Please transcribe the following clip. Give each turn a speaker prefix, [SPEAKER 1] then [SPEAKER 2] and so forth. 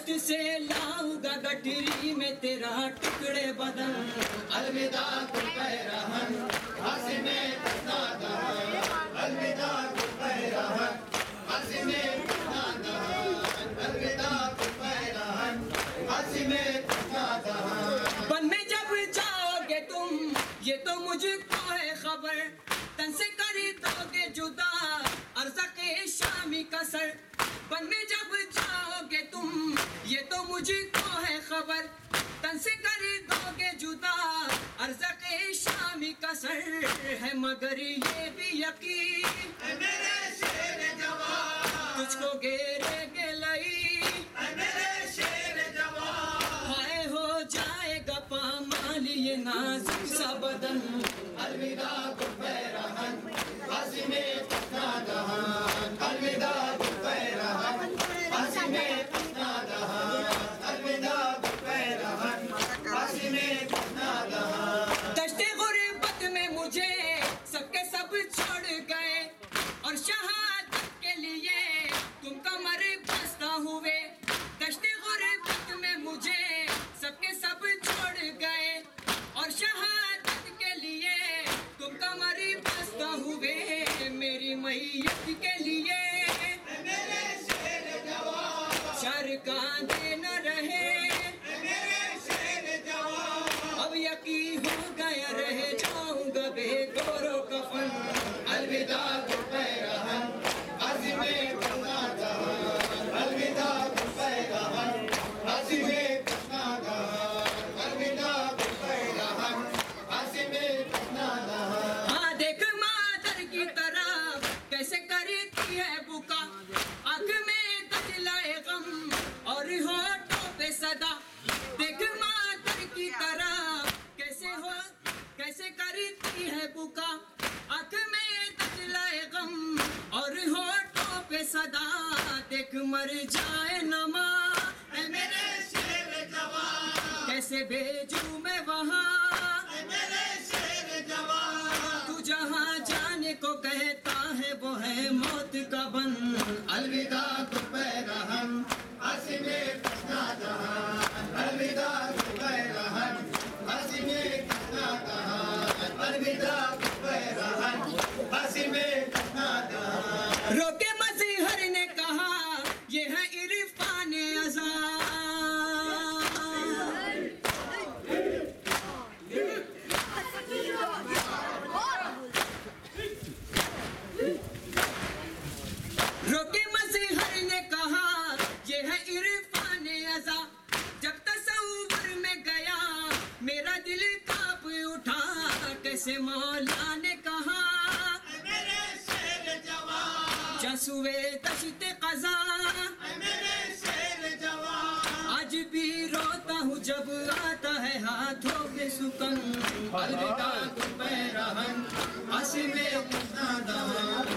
[SPEAKER 1] दश्त से लाऊंगा गठरी में तेरा टुकड़े बदन।
[SPEAKER 2] अलविदा गुल पैरहन हसीने तस्ना दहन, अलविदा गुल पैरहन हसीने तस्ना दहन, अलविदा गुल पैरहन हसीने तस्ना दहन।
[SPEAKER 1] बन में जब जाओगे तुम ये तो मुझको है खबर, तन से करी दोगे जुदा अर्ज़क़े शामी का सर। बन में जब जाओगे तुम ये तो मुझको है खबर, तन से करी दोगे जुदा अर्ज़क़े शामी का सर है। मगर ये भी यकीन
[SPEAKER 2] मेरे शेर जवान
[SPEAKER 1] तुझको घेरे गलई,
[SPEAKER 2] मेरे शेर जवान
[SPEAKER 1] हाय हो जाएगा पामाल ये नाजुक सा बदन।
[SPEAKER 2] अलविदा गुल पैरहन हसीने तस्ना दहन, अलविदा गुल पैरहन हसीने तस्ना दहन, अलविदा गुल पैरहन हसीने तस्ना दहन।
[SPEAKER 1] दश्ते गुर्बत में मुझे सबके सब छोड़ गए और शहादत के लिए तुम कमर बस्ता हुए। दश्ते गुर्बत में मुझे सबके सब छोड़ गए और शहादत के लिए तुम कमर बस्ता हुए। मेरी मैयत के लिए
[SPEAKER 2] मेरे शेर जवान
[SPEAKER 1] शर कांधे न रहे,
[SPEAKER 2] मेरे शेर जवान
[SPEAKER 1] अब यकीन हो गया रह जाऊंगा बेगौरो कफन।
[SPEAKER 2] अलविदा गुल पैरहन हसीने तस्ना दहन, अलविदा गुल पैरहन हसीने तस्ना दहन, अलविदा गुल पैरहन हसीने तस्ना दहन।
[SPEAKER 1] हाँ देख मादर की तरफ कैसे करती है बुका, आँख में दजलाए गम और होठों पे सदा। देख मादर की तरफ कैसे करती है बुका, आँख में दजलाए गम और होठों पे सदा। देख मर जाए न माँ
[SPEAKER 2] मेरे शेर जवान
[SPEAKER 1] कैसे भेजूं मैं वहाँ,
[SPEAKER 2] मेरे शेर जवान
[SPEAKER 1] तू जहाँ जाने को कहता है वो है मौत का बन।
[SPEAKER 2] अलविदा गुल पैरहन हसीने तस्ना दहन, अलविदा गुल पैरहन हसीने तस्ना दहन, अलविदा गुल पैरहन हसीने तस्ना दहन।
[SPEAKER 1] रोके मज़हर ने कहा ये है इरफान अज़ा, रोके मज़हर ने कहा ये है इरफान अज़ा। जब तसव्वुर में गया मेरा दिल कांप उठा, कैसे मौला ने कहा
[SPEAKER 2] मेरे शेर जवान
[SPEAKER 1] जसुए दश्त क़ज़ा।
[SPEAKER 2] मेरे शेर जवान
[SPEAKER 1] आज भी रोता हूँ जब आता है हाथों में सुकन।
[SPEAKER 2] अलविदा गुल पैरहन हसीने तस्ना दहन,